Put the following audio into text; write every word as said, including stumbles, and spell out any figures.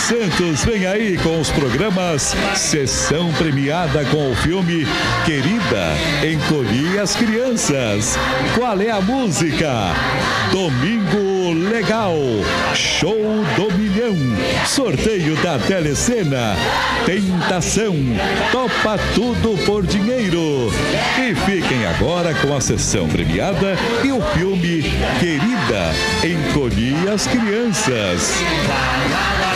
Santos vem aí com os programas Sessão Premiada com o filme Querida, Encolhi as Crianças. Qual é a música? Domingo Legal, Show do Milhão, Sorteio da Telecena, Tentação, Topa Tudo por Dinheiro. E fiquem agora com a sessão premiada e o filme Querida, Encolhi as Crianças.